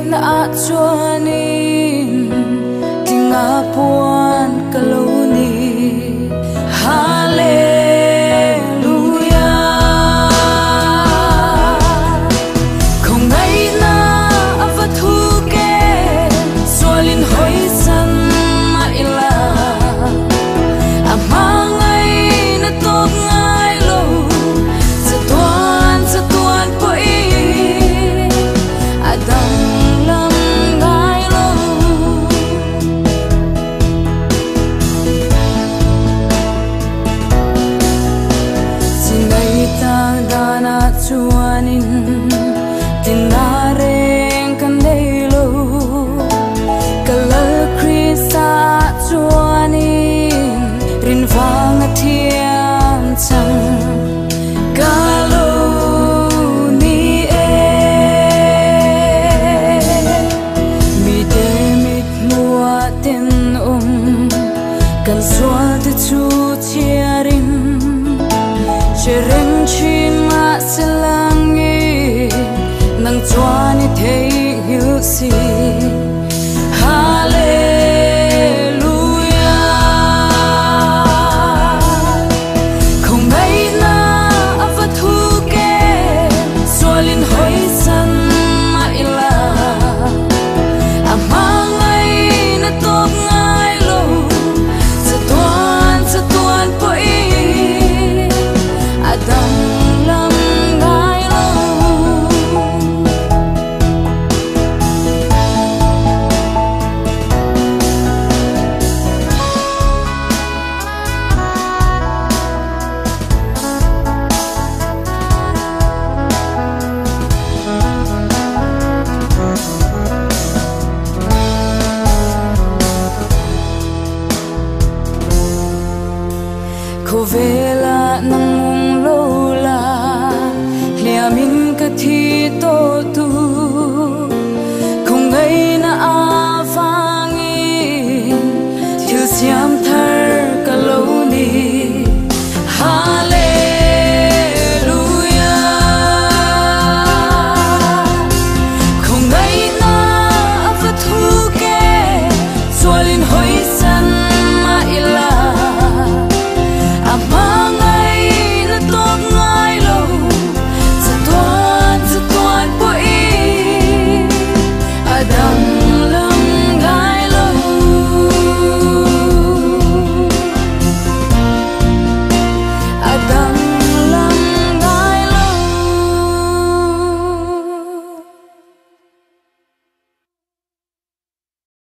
na chuanin tinga puan kaloni hallelujah không ngay na avathu ke solin hoi san ma ila amangai na top ngai lo sa tuan po adam lam ngai lo sinai tang dana chuanin tinareng kan dei lo kalal krista chuanin rin vang thiam chang galo ni e mi de mit mua ten kan sual te chu chiarim chereng chin ma selangi nang chuani thei hiu si vela nang mong lola liamin ka thi to